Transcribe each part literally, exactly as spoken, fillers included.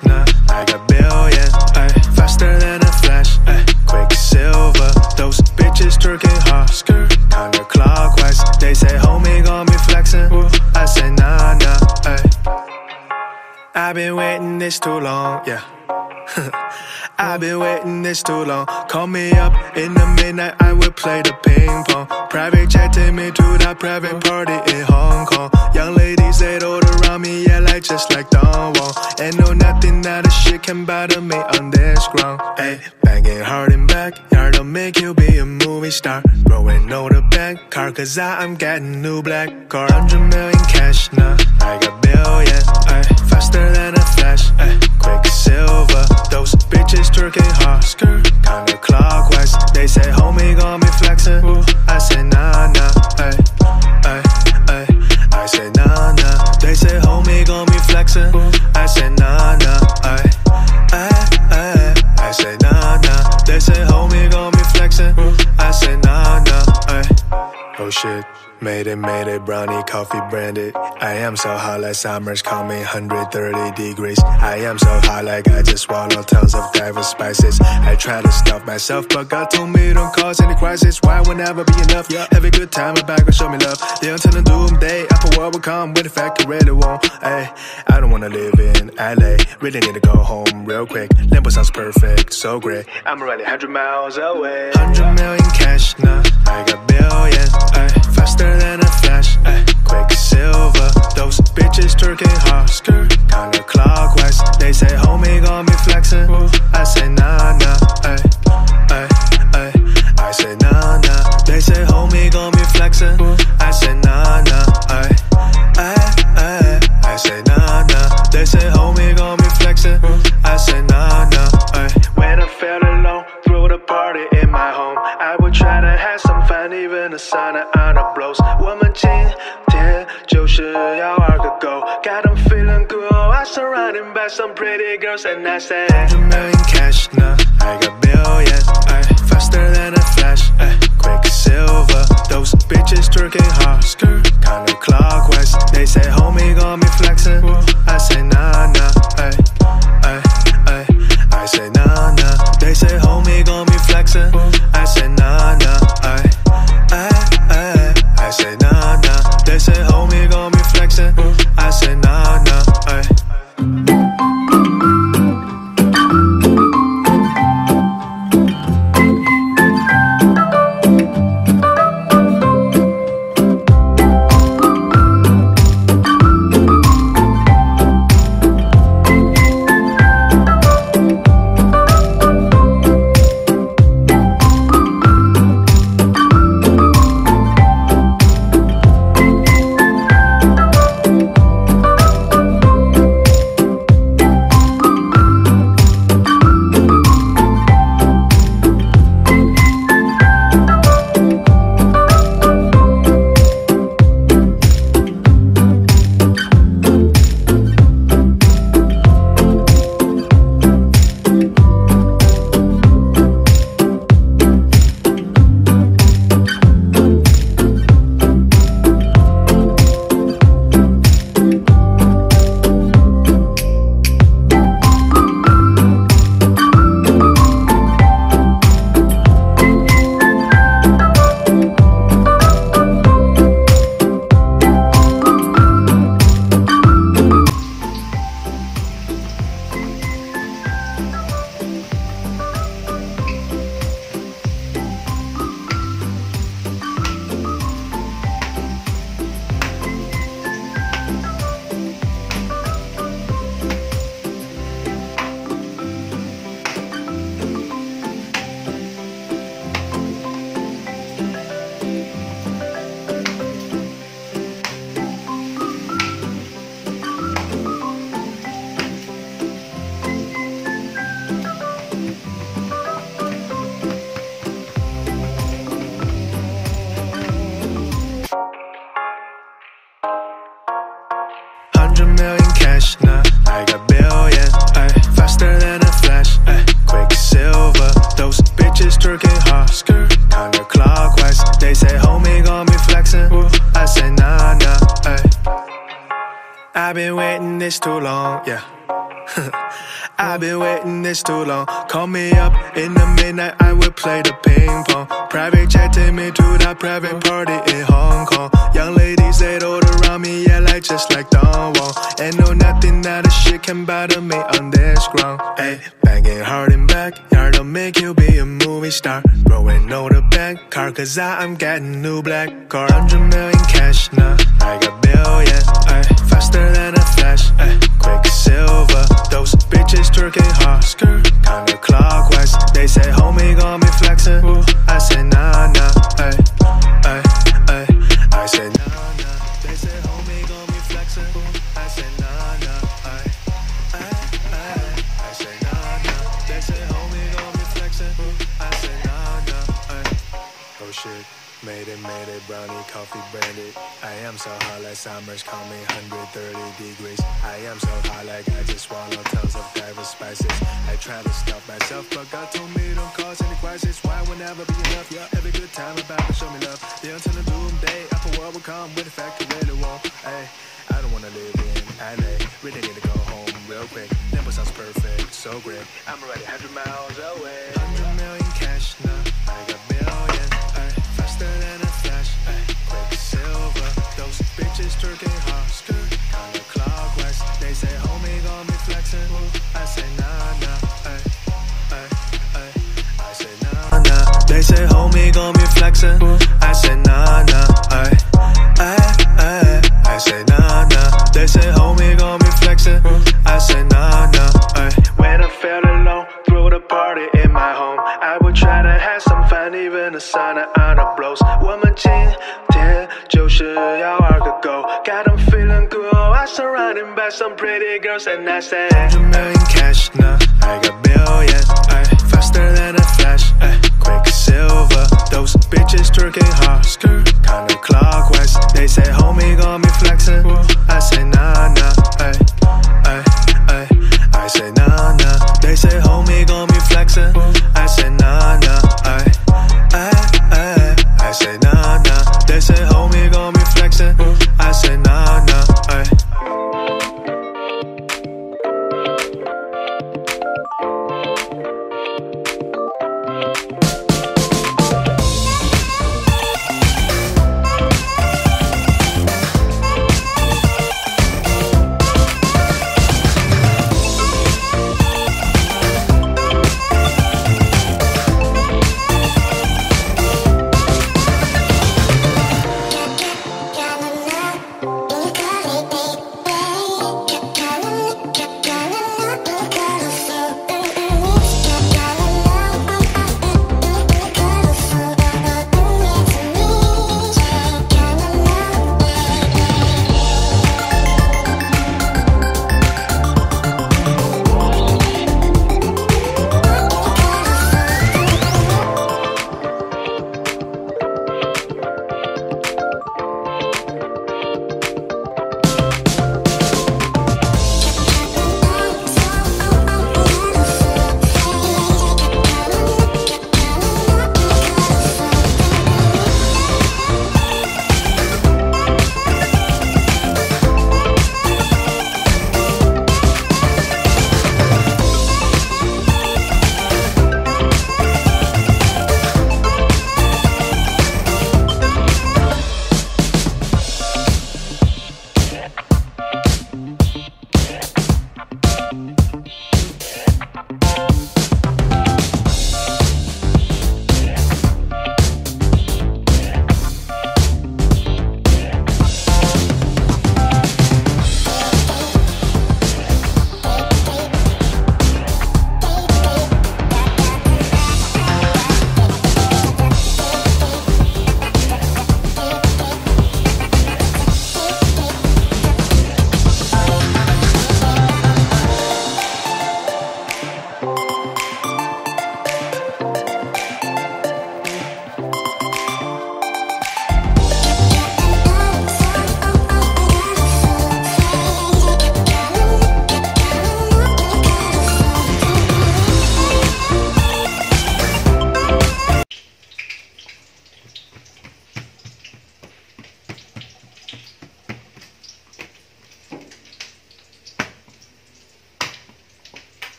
nah, I got billion, ay, faster than a flash, ay, quicksilver. Those bitches twerking hard, skirt, counterclockwise. They say, homie, gon' be flexing. Ooh, I say, nah, nah, ay. I've been waiting this too long, yeah. I've been waiting this too long. Call me up in the midnight, I will play the ping pong. Private jet, take me to that private party in Hong Kong. Young ladies, they all around me, yeah, like just like Don Wong. Ain't no nothing that a shit can bother me on this ground. Ayy, banging hard in backyard, I'll make you be a movie star. Throwing all the bank card, cause I am getting new black car. Hundred million cash, nah, I got billion, ayy, faster than a flash, ayy, quicksilver. Those bitches twerking hard, skirt, counterclockwise. They say, homie, gon' be flexing. Ooh, I say, nah, nah, ay, ay, ay. I say, nah, nah. They say, homie, gon' be flexing. Ooh, I say, nah, nah, ay, ay, ay. I say, nah, nah. They say, homie, gon' be flexing. Ooh, I say, nah, nah, ay. Oh shit. Made it, made it, brownie, coffee branded. I am so hot like summer's coming, one hundred thirty degrees. I am so hot like I just swallowed tons of diverse spices. I try to stop myself, but God told me don't cause any crisis. Why will never be enough? Yeah. Have a good time, my back will show me love. The until the doomsday, upper world will come with the fact I really won't. Ay, I don't wanna live in L A. Really need to go home real quick. Limbo sounds perfect, so great. I'm already one hundred miles away. Hundred million cash, nah, I got billion. Ay, faster than a flash, ay, quicksilver. Those bitches twerking hard, skirt, counterclockwise. They say, homie, gon' be flexing. Ooh, I say, nah, nah, ay, ay, ay. I say, nah, nah. They say, homie, gon' be flexing. Ooh, I say, nah, nah, ay, ay, ay. I say, nah, nah. They say, homie, gon' be flexing. Ooh, I say, nah, nah, ay. When I felt alone, through the party in my home, I would try to have some fun, even the sun out of blows. 我们今天就是要玩个够 Got them feeling good, I surrounded by some pretty girls and I say Hundred million cash, nah, I got billion, ay, faster than a flash, ay, quicksilver. Those bitches twerking hard, skirt, counterclockwise. They say, homie, gon' be flexing. Ooh, I say, nah, nah, ay, ay, ay. I say, nah, nah. They say, homie, gon' be flexing. Ooh, I say, nah, nah, ay, ay, ay. I say, nah, nah. They say, homie, gon' be flexing. Ooh, I say, nah, nah, ay. I've been waiting this too long, yeah. I've been waiting this too long. Call me up in the midnight, I will play the ping pong. Private jet, take me to that private party in Hong Kong. Young ladies, they all around me, yeah, like just like Don Wong. Ain't no nothing that a shit can bother me on this ground. Ayy, banging hard in backyard, I'll make you be a movie star. Throwing all the bank card, cause I am getting new black car. Hundred million cash now, I got billion, ayy, faster than a flash, ayy, Quicksilver. Those bitches twerking hard, skirt, counterclockwise. They say, homie, got me flexing. Ooh, I say, nah, nah, ay, ay, ay. I say, nah, nah. They say, homie, got me flexing. Ooh, I say, nah, nah, ay, ay, ay. I say, nah, nah. They say, homie, got me flexing. Ooh, I say, nah, nah, ay. Oh shit. Made it, made it, brownie, coffee, branded. I am so hot like summers, call me one hundred thirty degrees. I am so hot like I just swallow tons of diverse spices. I try to stop myself, but God told me don't cause any crisis. Why will never be enough? Yeah, every good time about to show me love. The until the doomsday, upper world will come with the fact you really won't. Hey, I don't wanna live in L A. Really need to go home real quick. Never sounds perfect, so great. I'm already one hundred miles away. one hundred million cash now, I got billion. Faster than a flash, ay, Quicksilver. Those bitches twerking hard, skirt, counterclockwise. They say, homie, got me flexing. Ooh, I say, nah, nah, ay, ay, ay. I say, nah, nah. They say, homie, got me flexing. Ooh, I say, nah, nah, ay, ay, ay. I say, nah, nah. They say, homie, got me flexing. Ooh, I say, nah, nah, ay. When I felt alone, throw the party in my home. I would try to have some fun, even the sun out of blows. 我们今天就是要玩个够 Got them feeling cool, I'm surrounded by some pretty girls. And I say, hundred million cash now, I got billion, ay, faster than a flash, ay, Quicksilver. Those bitches twerking hard, skirt, counterclockwise. They say, homie, got me flexing. Ooh, I say, nah, nah, ay, ay, ay. I say, nah, nah. They say, homie, got me flexing. Ooh, I say, nah, nah, ay, ay, ay. I say, nah, nah. They say, homie, got me flexing. Ooh, I say, nah, nah, ay.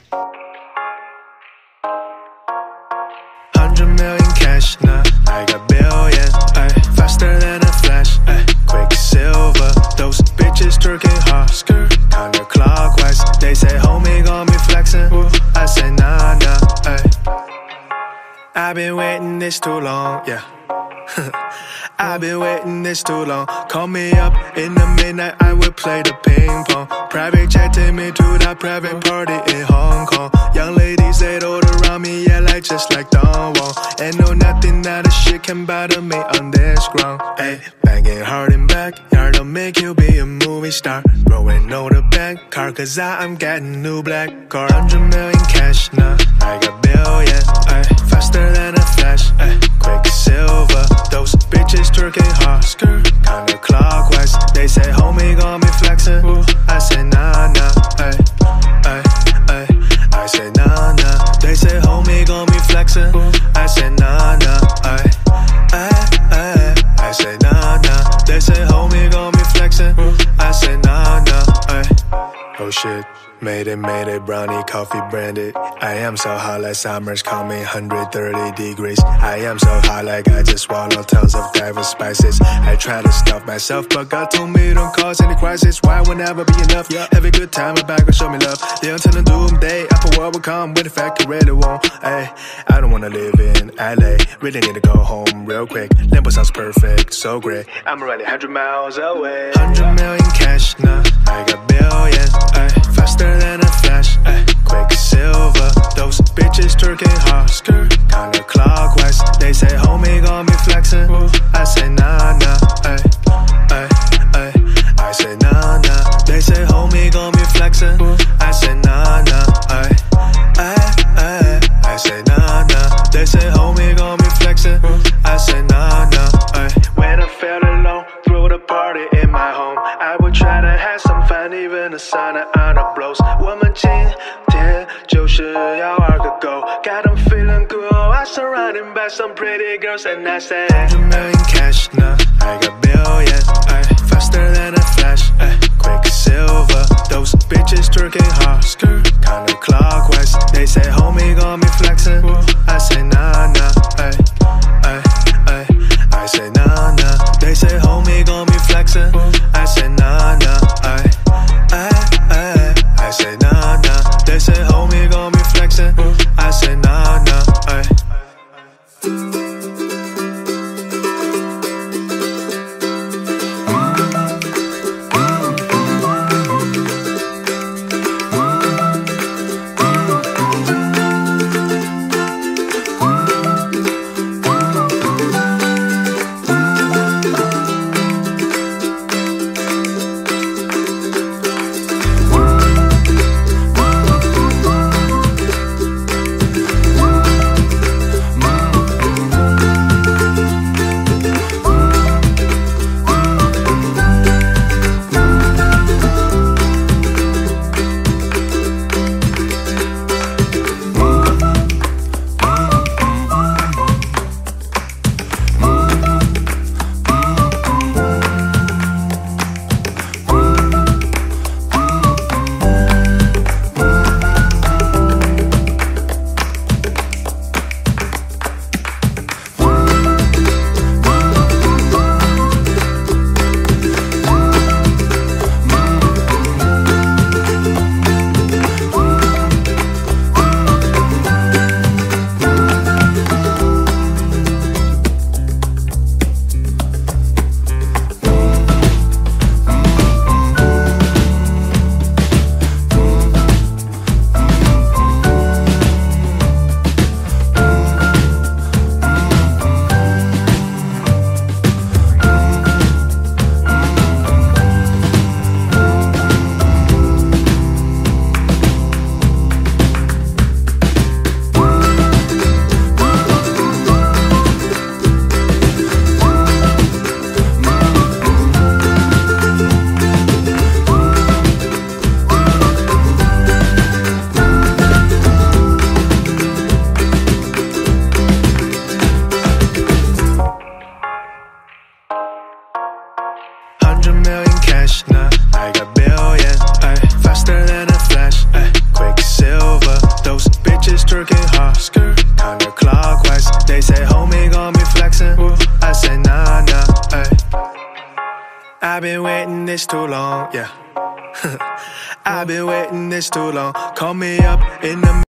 Hundred million cash, nah, I got billion, ay, faster than a flash, ay, Quicksilver. Those bitches twerking hard, skirt, counterclockwise. They say, homie, got me flexing, woo. I say, nah, nah, ay. I've been waiting this too long, yeah. I've been waiting this too long. Call me up in the midnight, I will play the ping pong. Private jet take me to that private party in Hong Kong. Young ladies, they all around me, yeah, like just like Don Wong. And no, nothing that a shit can bother me on this ground. Ayy, banging hard in backyard, I'll make you be a movie star. Rolling on the bank car, cause I am getting new black car. Hundred million cash, nah, I got billion, ayy, faster than a flash, ayy, Quicksilver. Those bitches twerking hard, skirt, counterclockwise. They say, homie, got me flexing, woo. I say, nah, nah, ay, ay, ay. I say, nah, nah. They say, homie, got me flexing, woo. I say, nah, nah, ay, ay, ay. I say, nah, nah. They say, homie, got me flexing, woo. I say, nah, nah, ay. Oh shit. Made it, made it, brownie, coffee branded. I am so hot like summers, call me one hundred thirty degrees. I am so hot like I just swallowed tons of diverse spices. I try to stop myself, but God told me don't cause any crisis. Why will never be enough? Yeah. Have a good time, my back will show me love. The until the doomsday, upper world will come with the fact I really won't. Ay, I don't wanna live in L A, really need to go home real quick. Limbo sounds perfect, so great. I'm already one hundred miles away. Hundred million cash, nah, I got billion, ay, faster than a flash, ay, Quicksilver. Those bitches twerking hard, skirt, counterclockwise. They say, homie, got me flexing, woo. I say, nah, nah, ay, ay, ay. I say, nah, nah. They say, homie, got me flexing, woo. I say, nah, nah, ay, ay, ay. I say, nah, nah. They say, homie, got me flexing, woo. I say, nah, nah, ay. When I felt alone, through the party in my home, I would try to have some fun, even the sun out of blows. 我们今天就是要玩个够 Got them feeling cool, I surrounded by some pretty girls and I say Hundred million cash, nah, I got billion, ay, faster than a flash, ay, Quicksilver. Those bitches twerking hard, skirt, counterclockwise. They say, homie, got me flexing, woo. I say, nah, nah, ay, ay, ay. I say, nah, nah. They say, homie, got me flexing, woo. I say, nah, nah, ay, ay, ay. I say, nah, nah. They say, homie, got me flexing, woo. I say, nah, nah, ay. I've been waiting this too long, yeah. I've been waiting this too long. Call me up in the